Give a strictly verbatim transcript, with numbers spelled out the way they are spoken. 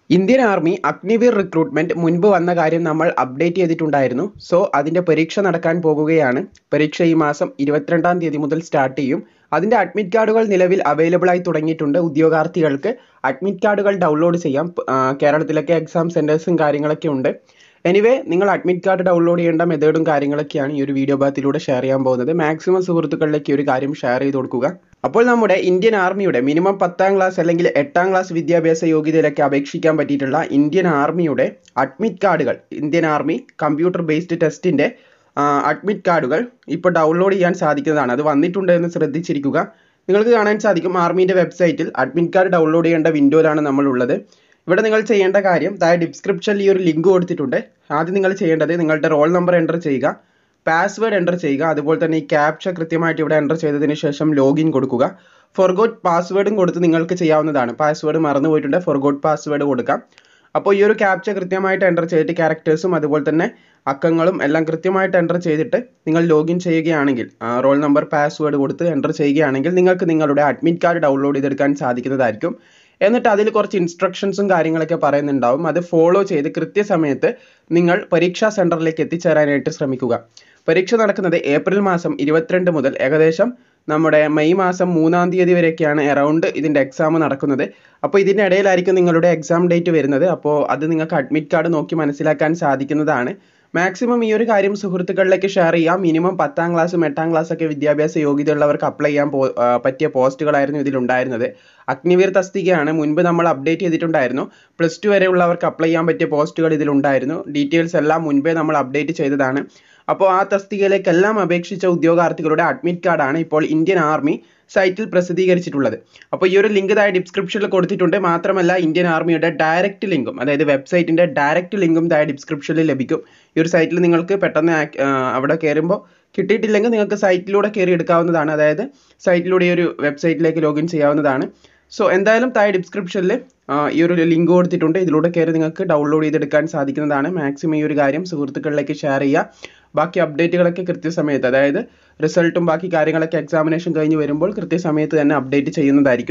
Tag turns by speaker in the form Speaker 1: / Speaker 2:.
Speaker 1: Indian army Agniveer recruitment മുൻപ് വന്ന കാര്യം നമ്മൾ അപ്ഡേറ്റ് ചെയ്തിട്ടുണ്ടായിരുന്നു. സോ അതിന്റെ പരീക്ഷ നടക്കാൻ പോകുകയാണ്. പരീക്ഷ ഈ മാസം ഇരുപത്തിരണ്ടാം തീയതി മുതൽ സ്റ്റാർട്ട് ചെയ്യും. അതിന്റെ അഡ്മിറ്റ് കാർഡുകൾ നിലവിൽ അവൈലബിൾ ആയി തുടങ്ങിയിട്ടുണ്ട്. ഉദ്യോഗാർത്ഥികൾക്ക് അഡ്മിറ്റ് കാർഡുകൾ ഡൗൺലോഡ് ചെയ്യാം. ആ, കേരളത്തിലൊക്കെ എക്സാം സെന്റേഴ്സും കാര്യങ്ങളൊക്കെ ഉണ്ട്. എനിവേ നിങ്ങൾ അഡ്മിറ്റ് കാർഡ് ഡൗൺലോഡ് ചെയ്യേണ്ട മെത്തേഡും കാര്യങ്ങളൊക്കെയാണ് ഈ ഒരു വീഡിയോ ഭാഗത്തിലൂടെ ഷെയർ ചെയ്യാൻ പോകുന്നത്. മാക്സിമം സുഹൃത്തുക്കളിലേക്ക് ഈ ഒരു കാര്യം ഷെയർ ചെയ്ത് കൊടുക്കുക. അപ്പോൾ നമ്മുടെ ഇന്ത്യൻ ആർമിയുടെ മിനിമം പത്താം ക്ലാസ് അല്ലെങ്കിൽ എട്ടാം ക്ലാസ് വിദ്യാഭ്യാസ യോഗ്യതയിലൊക്കെ അപേക്ഷിക്കാൻ പറ്റിയിട്ടുള്ള ഇന്ത്യൻ ആർമിയുടെ അഡ്മിറ്റ് കാർഡുകൾ, ഇന്ത്യൻ ആർമി കമ്പ്യൂട്ടർ ബേസ്ഡ് ടെസ്റ്റിന്റെ അഡ്മിറ്റ് കാർഡുകൾ ഇപ്പോൾ ഡൗൺലോഡ് ചെയ്യാൻ സാധിക്കുന്നതാണ്. അത് വന്നിട്ടുണ്ട് എന്ന് ശ്രദ്ധിച്ചിരിക്കുക. നിങ്ങൾക്ക് കാണാൻ സാധിക്കും ആർമിയുടെ വെബ്സൈറ്റിൽ അഡ്മിറ്റ് കാർഡ് ഡൗൺലോഡ് ചെയ്യേണ്ട വിൻഡോയിലാണ് നമ്മൾ ഉള്ളത്. ഇവിടെ നിങ്ങൾ ചെയ്യേണ്ട കാര്യം, താഴെ ഡിസ്ക്രിപ്ഷനിൽ ഈ ഒരു ലിങ്ക് കൊടുത്തിട്ടുണ്ട്. ആദ്യം നിങ്ങൾ ചെയ്യേണ്ടത് നിങ്ങളുടെ റോൾ നമ്പർ എൻ്റർ ചെയ്യുക, പാസ്വേഡ് എൻ്റർ ചെയ്യുക, അതുപോലെ തന്നെ ഈ ക്യാപ്ച കൃത്യമായിട്ട് ഇവിടെ എൻ്റർ ചെയ്തതിന് ശേഷം ലോഗിൻ കൊടുക്കുക. ഫോർഗോട്ട് പാസ്വേഡും കൊടുത്ത് നിങ്ങൾക്ക് ചെയ്യാവുന്നതാണ്. പാസ്വേഡ് മറന്നു പോയിട്ടുണ്ട്, ഫോർഗോട്ട് പാസ്വേഡ് കൊടുക്കാം. അപ്പോൾ ഈ ഒരു ക്യാപ്ച കൃത്യമായിട്ട് എൻ്റർ ചെയ്തിട്ട് ക്യാരക്ടേഴ്സും അതുപോലെ തന്നെ അക്കങ്ങളും എല്ലാം കൃത്യമായിട്ട് എൻ്റർ ചെയ്തിട്ട് നിങ്ങൾ ലോഗിൻ ചെയ്യുകയാണെങ്കിൽ, റോൾ നമ്പർ പാസ്വേഡ് കൊടുത്ത് എൻ്റർ ചെയ്യുകയാണെങ്കിൽ നിങ്ങൾക്ക് നിങ്ങളുടെ അഡ്മിറ്റ് കാർഡ് ഡൗൺലോഡ് ചെയ്തെടുക്കാൻ സാധിക്കുന്നതായിരിക്കും. എന്നിട്ട് അതിൽ കുറച്ച് ഇൻസ്ട്രക്ഷൻസും കാര്യങ്ങളൊക്കെ പറയുന്നുണ്ടാവും. അത് ഫോളോ ചെയ്ത് കൃത്യസമയത്ത് നിങ്ങൾ പരീക്ഷാ സെൻറ്ററിലേക്ക് എത്തിച്ചേരാനായിട്ട് ശ്രമിക്കുക. പരീക്ഷ നടക്കുന്നത് ഏപ്രിൽ മാസം ഇരുപത്തിരണ്ട് മുതൽ ഏകദേശം നമ്മുടെ മെയ് മാസം മൂന്നാം തീയതി വരെയൊക്കെയാണ് അറൗണ്ട് ഇതിൻ്റെ എക്സാം നടക്കുന്നത്. അപ്പോൾ ഇതിൻ്റെ ഇടയിലായിരിക്കും നിങ്ങളുടെ എക്സാം ഡേറ്റ് വരുന്നത്. അപ്പോൾ അത് നിങ്ങൾക്ക് അഡ്മിറ്റ് കാർഡ് നോക്കി മനസ്സിലാക്കാൻ സാധിക്കുന്നതാണ്. മാക്സിമം ഈ ഒരു കാര്യം സുഹൃത്തുക്കളിലേക്ക് ഷെയർ ചെയ്യാം. മിനിമം പത്താം ക്ലാസ്സും എട്ടാം ക്ലാസ്സൊക്കെ വിദ്യാഭ്യാസ യോഗ്യതയുള്ളവർക്ക് അപ്ലൈ ചെയ്യാൻ പോ പറ്റിയ പോസ്റ്റുകളായിരുന്നു ഇതിലുണ്ടായിരുന്നത്. അഗ്നിവീർ തസ്തികയാണ് മുൻപ് നമ്മൾ അപ്ഡേറ്റ് ചെയ്തിട്ടുണ്ടായിരുന്നു. പ്ലസ് ടു വരെയുള്ളവർക്ക് അപ്ലൈ ചെയ്യാൻ പറ്റിയ പോസ്റ്റുകൾ ഇതിലുണ്ടായിരുന്നു. ഡീറ്റെയിൽസ് എല്ലാം മുൻപേ നമ്മൾ അപ്ഡേറ്റ് ചെയ്തതാണ്. അപ്പോൾ ആ തസ്തികയിലേക്കെല്ലാം അപേക്ഷിച്ച ഉദ്യോഗാർത്ഥികളുടെ അഡ്മിറ്റ് കാർഡാണ് ഇപ്പോൾ ഇന്ത്യൻ ആർമി സൈറ്റിൽ പ്രസിദ്ധീകരിച്ചിട്ടുള്ളത്. അപ്പോൾ ഈ ഒരു ലിങ്ക് താഴെ ഡിസ്ക്രിപ്ഷനിൽ കൊടുത്തിട്ടുണ്ട്. മാത്രമല്ല ഇന്ത്യൻ ആർമിയുടെ ഡയറക്റ്റ് ലിങ്കും, അതായത് വെബ്സൈറ്റിൻ്റെ ഡയറക്റ്റ് ലിങ്കും താഴെ ഡിസ്ക്രിപ്ഷനിൽ ലഭിക്കും. ഈ ഒരു സൈറ്റിൽ നിങ്ങൾക്ക് പെട്ടെന്ന് അവിടെ കയറുമ്പോൾ കിട്ടിയിട്ടില്ലെങ്കിൽ നിങ്ങൾക്ക് സൈറ്റിലൂടെ കയറി എടുക്കാവുന്നതാണ്. അതായത് സൈറ്റിലൂടെ ഈ ഒരു വെബ്സൈറ്റിലേക്ക് ലോഗിൻ ചെയ്യാവുന്നതാണ്. സോ എന്തായാലും താഴെ ഡിസ്ക്രിപ്ഷനിൽ ഈ ഒരു ലിങ്ക് കൊടുത്തിട്ടുണ്ട്. ഇതിലൂടെ കയറി നിങ്ങൾക്ക് ഡൗൺലോഡ് ചെയ്തെടുക്കാൻ സാധിക്കുന്നതാണ്. മാക്സിമം ഈ ഒരു കാര്യം സുഹൃത്തുക്കളിലേക്ക് ഷെയർ ചെയ്യുക. ബാക്കി അപ്ഡേറ്റുകളൊക്കെ കൃത്യസമയത്ത്, അതായത് റിസൾട്ടും ബാക്കി കാര്യങ്ങളൊക്കെ എക്സാമിനേഷൻ കഴിഞ്ഞ് വരുമ്പോൾ കൃത്യസമയത്ത് തന്നെ അപ്ഡേറ്റ് ചെയ്യുന്നതായിരിക്കും.